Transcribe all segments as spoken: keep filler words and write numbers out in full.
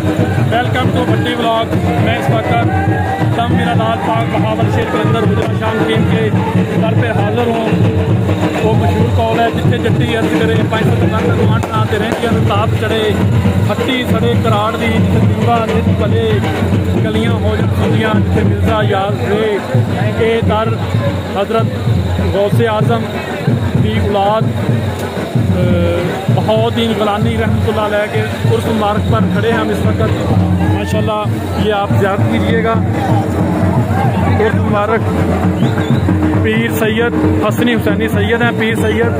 Welcome to Bhatti vlog. मैं इस वक्त तम मेरा लाल पाक बहावल शेर कलंदर गुजरा शाम टीम के दर पर हाजिर हूँ। वो मशहूर कौल है जिथे जट्टी अर्ज करे पाँच सौ दुकान दुकान बनाते रहती ताप चढ़े हट्टी सड़े कराड़ दी जिथे नित भले गलियां हो जाए जिथे मिलता याद रहे। ये दर हजरत गौसे आजम की औलाद बहाउद्दीन गिलानी रहमतुल्लाह अलैह के उर्स मुबारक पर खड़े हैं हम इस वक्त। माशाल्लाह ये आप ज़ियारत कीजिएगा। उर्स मुबारक पीर सैयद हसनी हुसैनी सैयद हैं। पीर सैयद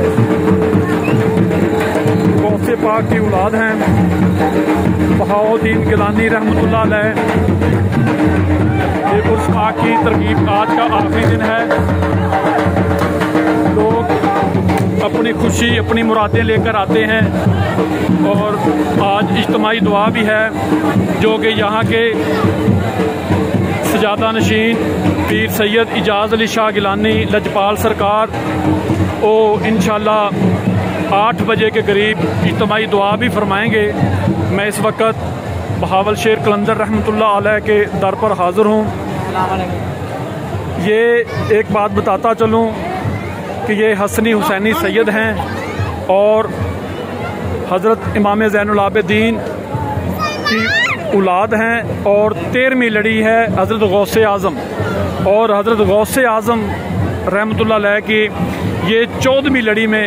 गौसे पाक की औलाद हैं। बहाउद्दीन गिलानी रहमतुल्लाह अलैह। ये उर्स पाक की तरकीब आज का आखिरी दिन है। लोग अपनी खुशी अपनी मुरादें लेकर आते हैं और आज इज्तिमाई दुआ भी है जो कि यहाँ के सजादा नशीन पीर सैयद इजाज़ अली शाह गिलानी लजपाल सरकार वो इंशाल्लाह आठ बजे के करीब इज्तिमाई दुआ भी फरमाएंगे। मैं इस वक्त बहावल शेर कलंदर रहमतुल्लाह अलैह के दर पर हाज़िर हूँ। ये एक बात बताता चलूँ कि ये हसनी हुसैनी सैयद हैं और हज़रत इमाम ज़ैनुल आबिदीन की औलाद हैं और तेरहवीं लड़ी है हज़रत गौसे आज़म और हज़रत गौसे आज़म रहमतुल्लाह अलैह की ये चौदहवीं लड़ी में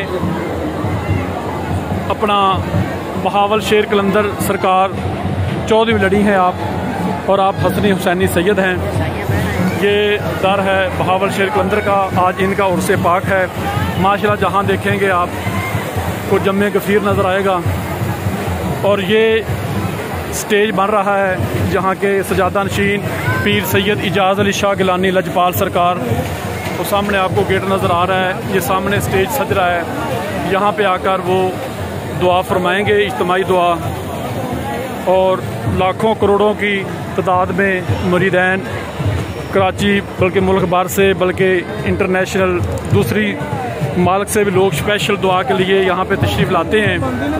अपना बहावल शेर कलंदर सरकार चौदहवीं लड़ी हैं आप और आप हसनी हुसैनी सैयद हैं। ये दर है बहावल शेर कलंदर का। आज इनका उर्स पाक है। माशाल्लाह जहाँ देखेंगे आप को जम्मे गफ़ीर नज़र आएगा और ये स्टेज बन रहा है जहाँ के सजादा नशीन पीर सैयद इजाज़ अली शाह गिलानी लजपाल सरकार। तो सामने आपको गेट नज़र आ रहा है। ये सामने स्टेज सज रहा है। यहाँ पे आकर वो दुआ फरमाएंगे इज्तिमाई दुआ और लाखों करोड़ों की तादाद में मुरीदैन कराची बल्कि मुल्क भर से बल्कि इंटरनेशनल दूसरी मालिक से भी लोग स्पेशल दुआ के लिए यहाँ पे तशरीफ़ लाते हैं।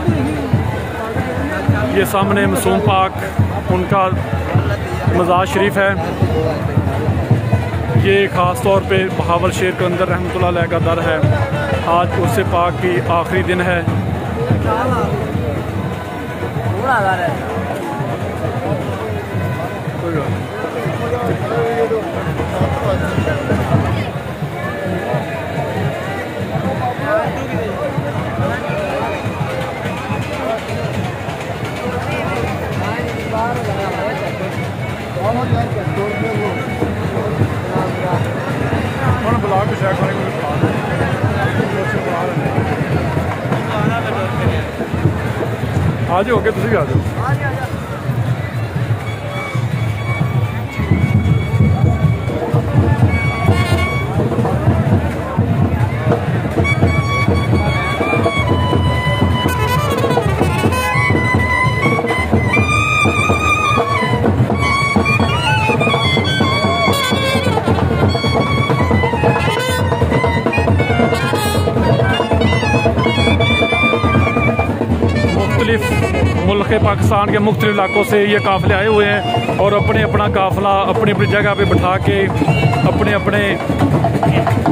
ये सामने मासूम पाक उनका मज़ार शरीफ है। ये ख़ास तौर पे बहावल शेर कलंदर रहमतुल्लाह अलैह का दर है। आज उर्स पाक की आखिरी दिन है। आ जाओ के तुम भी आ जाओ। मुल्क पाकिस्तान के मुख्तलिफ इलाकों से ये काफ़िले आए हुए हैं और अपने अपना काफ़िला अपनी अपनी जगह पे बिठा के अपने अपने